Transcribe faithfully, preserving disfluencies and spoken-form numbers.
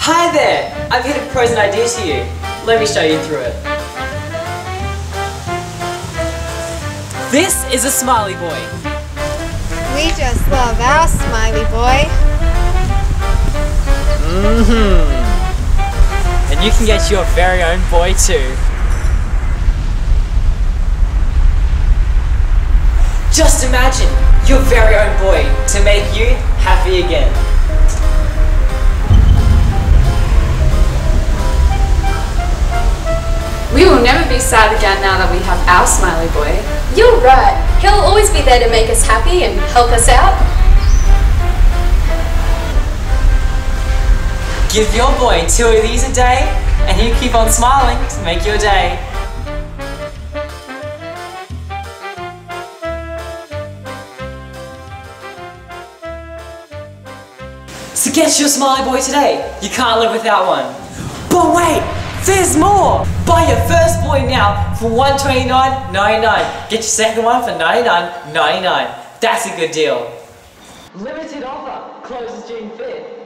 Hi there! I've here to propose an idea to you. Let me show you through it. This is a Smiley boy. We just love our Smiley boy. Mm-hmm. And you can get your very own boy too. Just imagine your very own boy to make you happy again. We will never be sad again now that we have our Smiley boy. You're right. He'll always be there to make us happy and help us out. Give your boy two of these a day and he'll keep on smiling to make your day. So get your Smiley boy today. You can't live without one. But wait, there's more! Buy your first boy now for one hundred twenty-nine ninety-nine. Get your second one for ninety-nine ninety-nine. That's a good deal. Limited offer. Closes June fifth.